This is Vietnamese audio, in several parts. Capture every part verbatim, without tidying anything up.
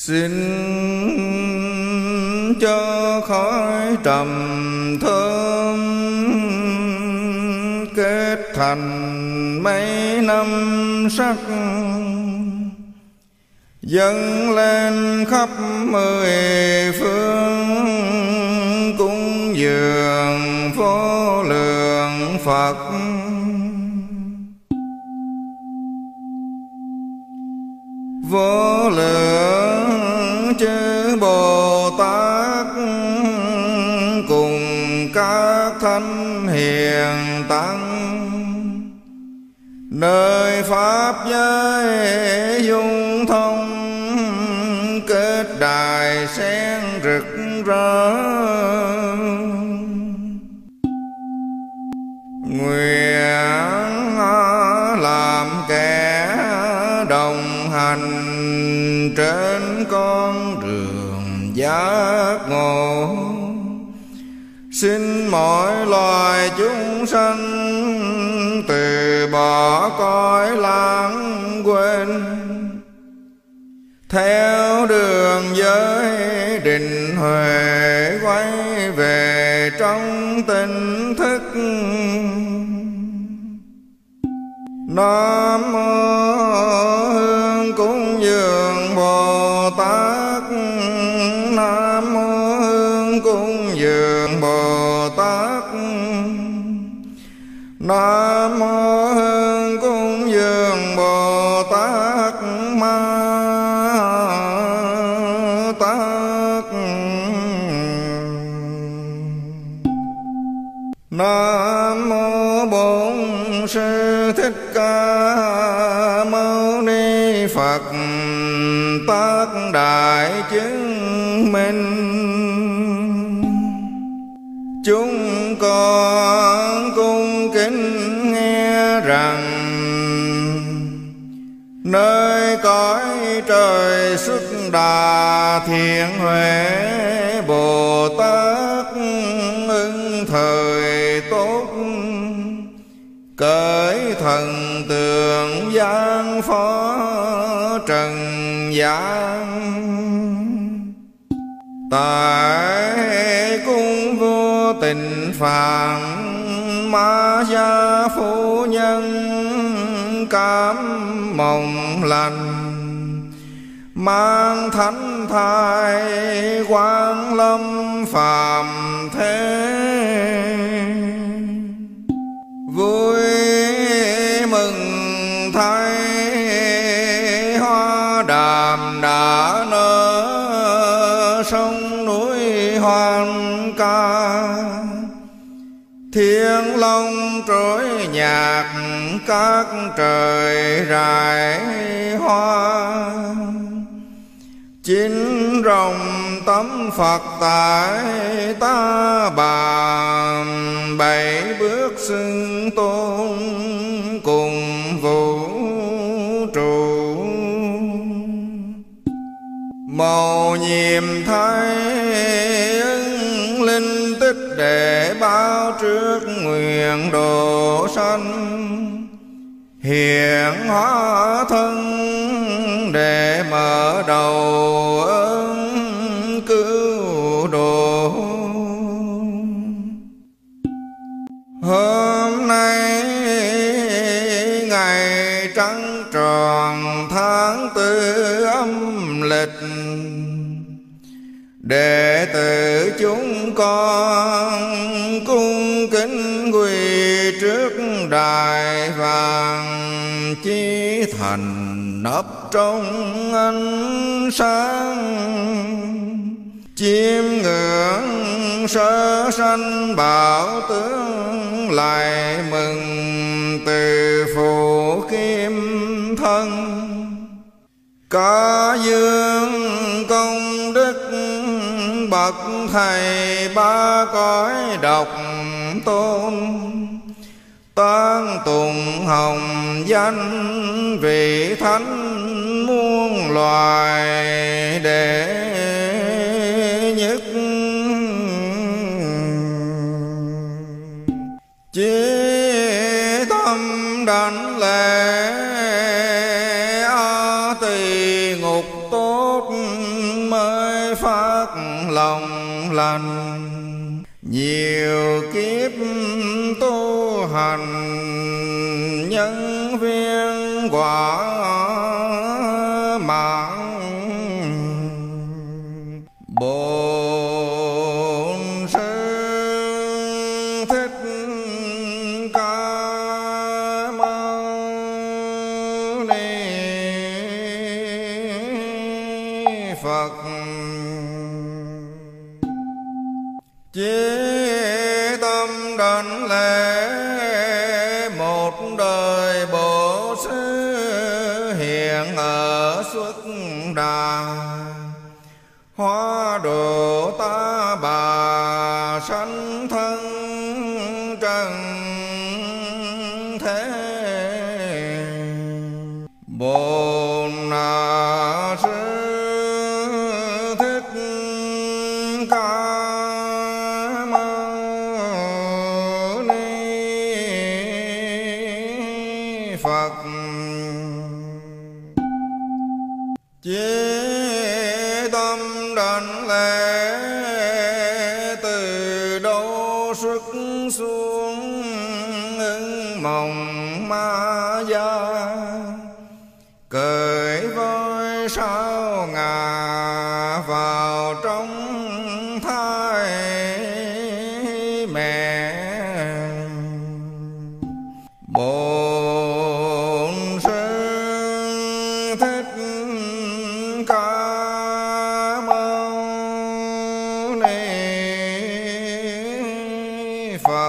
Xin cho khói trầm thơm kết thành mấy năm sắc, dâng lên khắp mười phương, cúng dường vô lượng Phật. Vô lượng chư Bồ Tát cùng các thánh hiền tăng, nơi pháp giới dung thông, kết đài sen rực rỡ. Nguyện làm kẻ đồng hành trên con đường giác ngộ, xin mọi loài chúng sanh từ bỏ cõi lãng quên, theo đường giới định huệ quay về trong tỉnh thức. Nam mô Hương cúng dường Bồ Tát, Nam mô Hương cúng dường Bồ Tát, Nam mô Hương cúng dường Bồ Tát Ma Tát. Nam mô Bổn Sư Thích Ca Mâu Ni Phật. Tác đại chứng minh chúng con cung kính nghe rằng, nơi cõi trời xuất đà thiện huệ Bồ Tát ưng thời tốt, cởi thần tượng gian phó trần gian. Tại cung vô tình phạn ma gia phu nhân, cảm mộng lành mang thánh thai quang lâm phàm thế. Vui mừng thay hoa đàm đã nở, sông núi hoan ca, thiên long trỗi nhạc các trời rải hoa. Chín rồng tấm Phật tại ta bà, bảy bước xưng tôn cùng vũ trụ. Mầu nhiệm thay ứng linh tích để báo trước nguyện độ sanh, hiện hóa thân để mở đầu ơn cứu độ. Hôm nay ngày trăng tròn tháng tư âm lịch, đệ tử chúng con cung kính quỳ trước đài vàng, chí thành nấp trong ánh sáng. Chiêm ngưỡng sơ sanh bảo tướng, lại mừng từ phụ kim thân. Cả dương công đức bậc thầy ba cõi độc tôn, tán tùng hồng danh vị thánh muôn loài đệ nhất. Chí tâm đảnh lễ a tỳ ngục tốt, lòng lành. Nhiều kiếp tu hành nhân viên quả mãn. Bổn Sư Thích Ca Mâu Ni Phật. Chí tâm đảnh lễ một đời Bổn Sư hiện ở xuất đà. Hóa độ ta bà sanh thân trần thế. Bổn Sư Thích Ca Mâu Ni Phật. Chí tâm đảnh lễ từ đâu xuất xuống ưng mộng ma gia. Cởi voi sao ngà vào trong thai mẹ. Bổn Sư Thích Ca Mâu Ni Phật.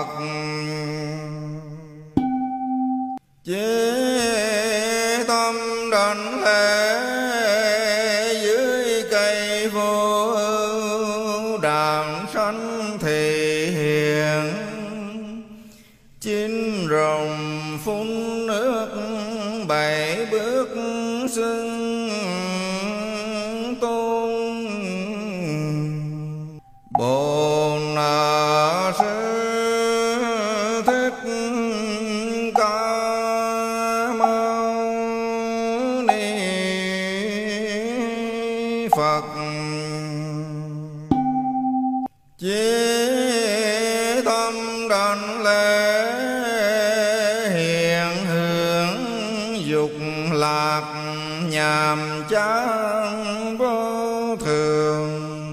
Chí tâm đảnh lễ dưới cây vô ưu đàm sanh thị hiện. Chín rồng phun nước bảy bước xưng tôn. Bổn Sư Thích Ca Mâu Ni Phật. Chí tâm đảnh lễ hiện hưởng dục lạc nhàm chán vô thường.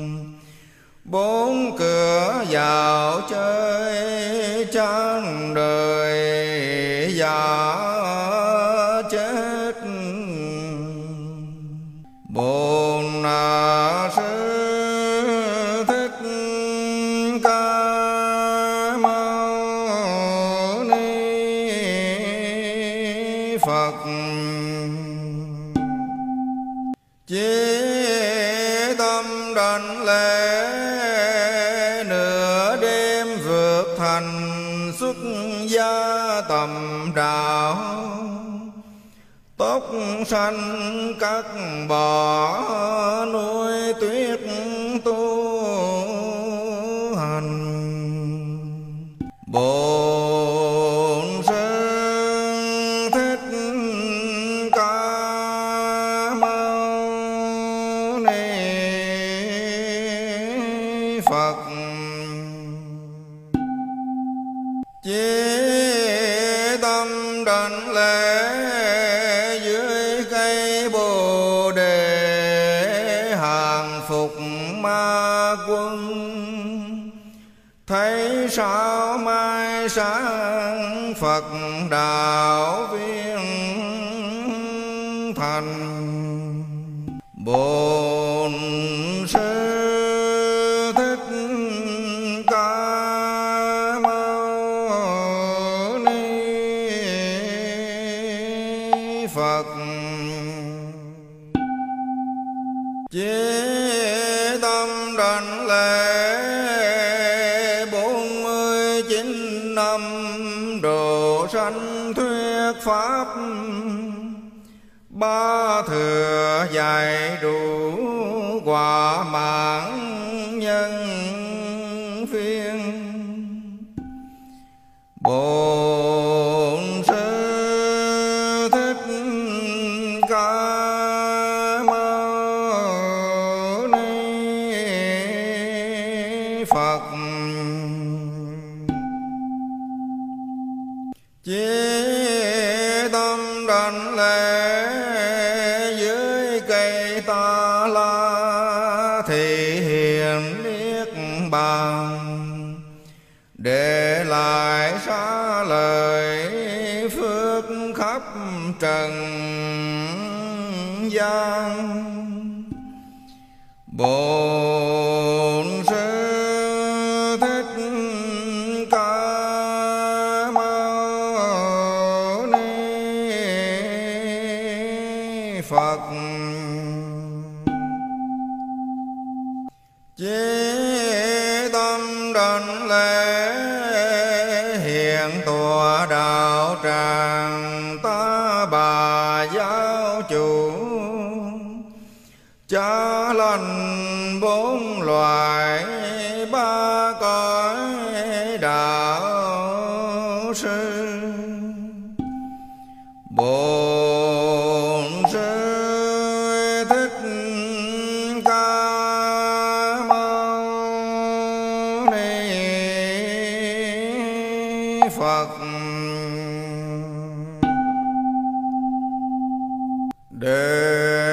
Bốn cửa vào chơi chán đời giả chết. Bổn Sư Thích Ca Mâu Ni Phật. Chí tâm đảnh lễ nửa đêm vượt thành xuất gia tầm đạo. Tóc xanh cắt bỏ nuôi tuyết tu hành. Bổn Sư Thích Ca Mâu Ni Phật. Chí tâm đảnh lễ dưới cây Bồ Đề hàng phục ma quân. Thấy sao mai sáng Phật đạo viên thành. Bổn Sư Thích Ca Mâu Ni Phật. Chí tâm đảnh lễ bốn mươi chín năm độ sanh thuyết pháp. Ba thừa dạy đủ quả mãn nhân phiên. Bổn Sư Thích Ca Mâu Ni đảnh lễ dưới cây ta la thị hiện niết bàn, để lại xá lời phước khắp trần gian. Bổn Sư Thích Ca Mâu Ni Phật. Chí tâm đảnh lễ hiện tòa đạo tràng Ta Bà giáo chủ, cha lành bốn loài ba cõi đạo sư. Bổn Sư Thích Ca Mâu Ni Phật. Để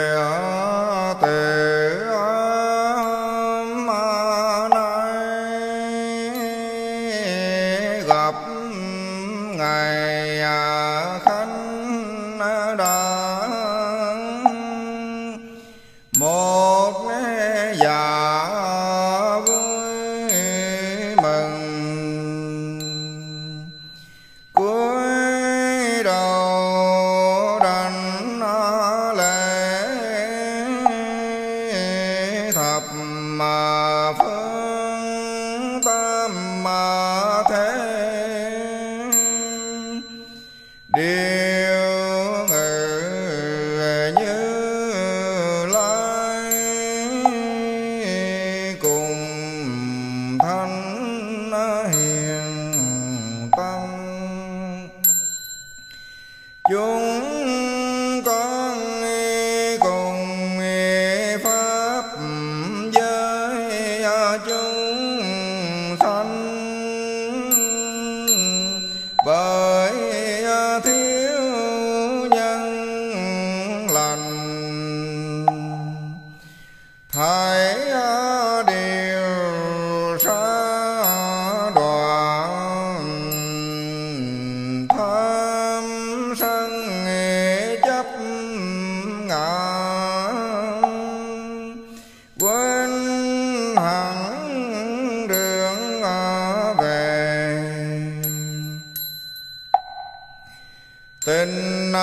tình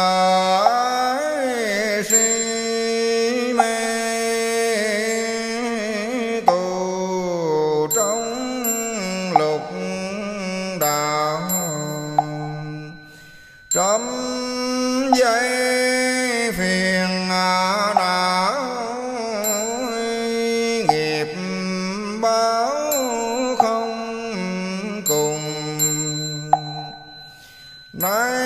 ái si mê tù trong lục đạo, trăm giây phiền não nghiệp báo không cùng. Nay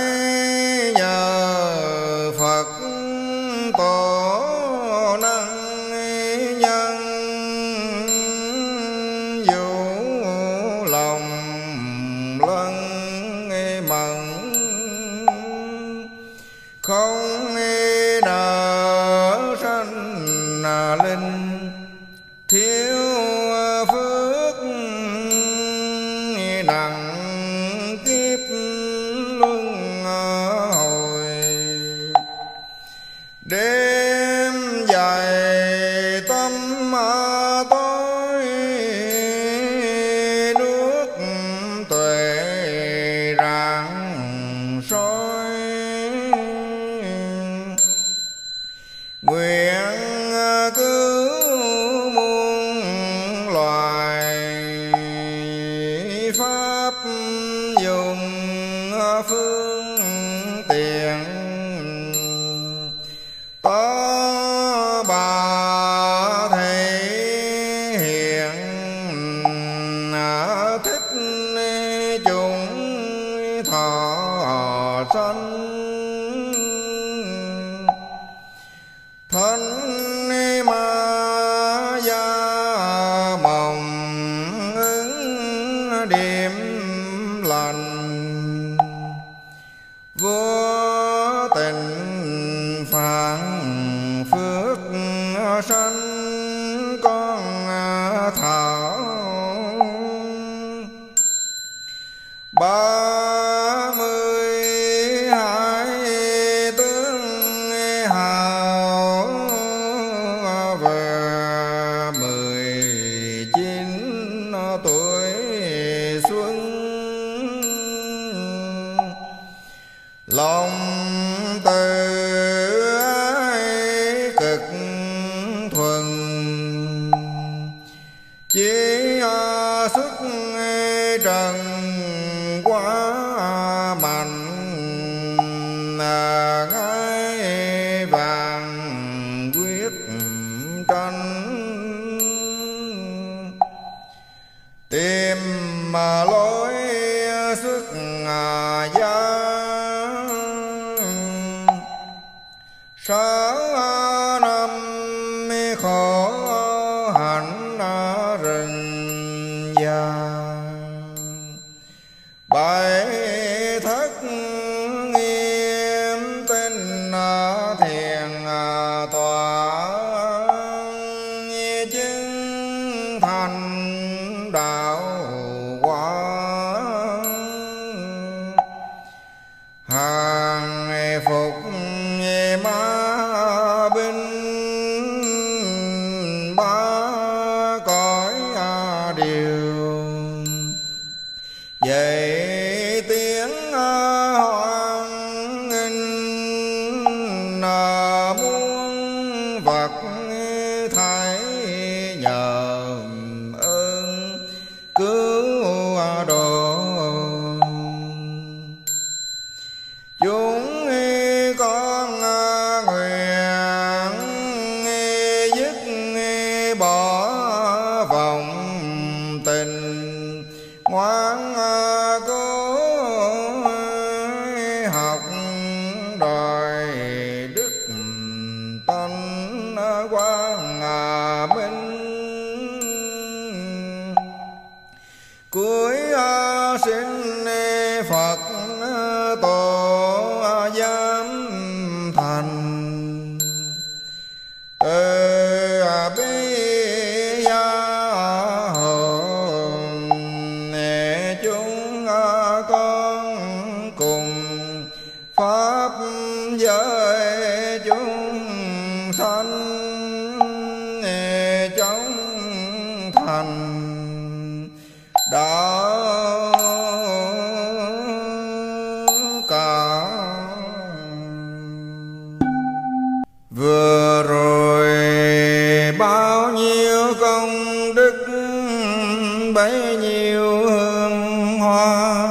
tổ năng nhân vũ lòng lân mẫn, không nở sanh linh thiếu phước nặng kiếp luân hồi. Đêm dài tâm tối nước tuệ rạng soi, lối xuất gia sáu năm khổ hạnh rừng già bảy thất nghiêm tinh thiền tọa chứng thành đạo quả hàng phục ma binh ba cõi điều vậy tiếng hoan nghênh muôn vật thấy nhờ ơn cứu độ chúng con nguyện dứt bỏ vọng tình ngoan cố học đòi đức tánh quang minh cuối sinh Phật tổ giám thành từ bi gia hồn chúng con cùng pháp giới chúng sanh trong thành đạo cả. Vừa rồi bao nhiêu công đức bấy nhiêu hương hoa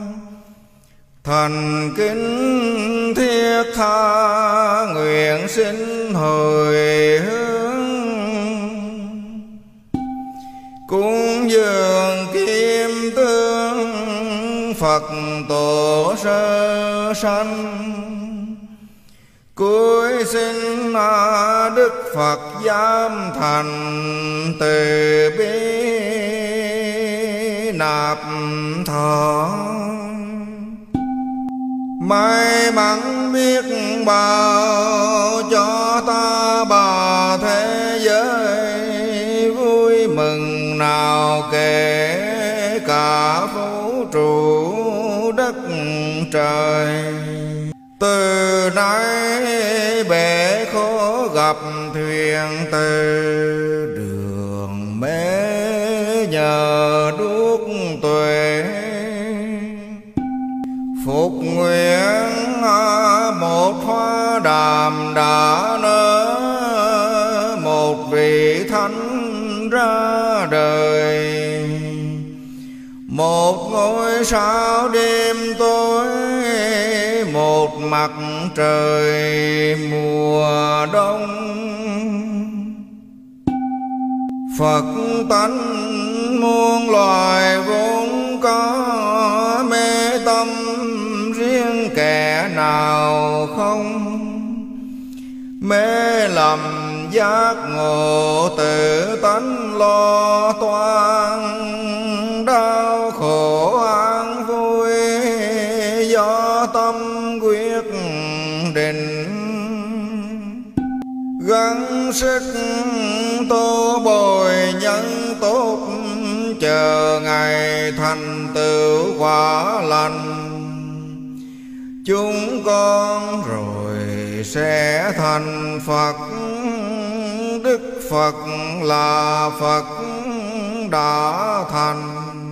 thành kính thiết tha nguyện xin hồi hướng cúng dường kim tương Phật tổ sơ sanh cuối sinh Đức Phật giám thành từ bi nạp thọ may mắn biết bao cho ta bà thế giới vui mừng nào kể cả vũ trụ đất trời từ nay bể khổ gặp thuyền từ đường mê nhờ đuốc tuệ phục nguyện một hoa đàm đã nở một vị thánh ra đời một ngôi sao đêm tối một mặt trời mùa đông Phật tánh muôn loài vốn có mê tâm riêng kẻ nào không mê lầm giác ngộ tự tánh lo toan đau khổ an vui do tâm quyết định gắng sức tô bồi nhân tốt chờ ngày thành tựu quả lành chúng con rồi sẽ thành Phật Đức Phật là Phật đã thành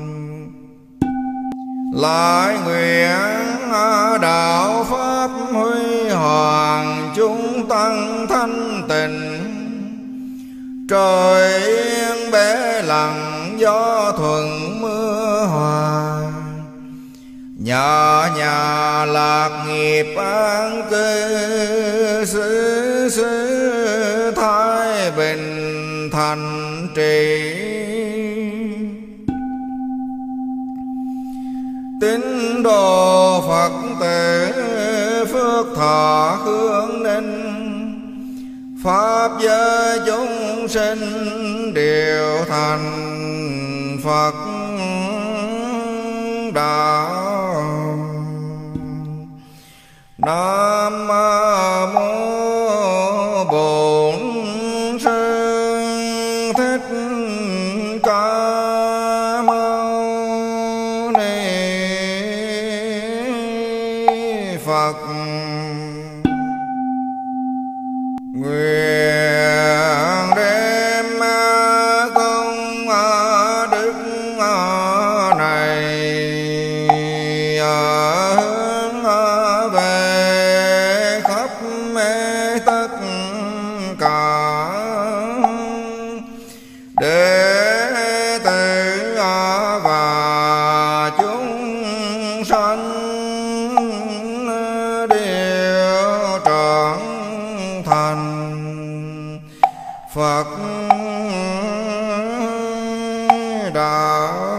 lại nguyện đạo pháp huy hoàng chúng tăng thanh tịnh trời yên bể lặng gió thuận mưa hòa nhà nhà lạc nghiệp an cư xứ xứ thái bình thành trì độ Phật tử phước thọ hương ninh, pháp giới chúng sinh đều thành Phật đạo. Nam mô Bổn Sư Thích Ca Mâu Ni Phật. Nguyện đem công đức này hướng về khắp tất cả đệ tử và chúng sanh đều trọn thành Phật đạo.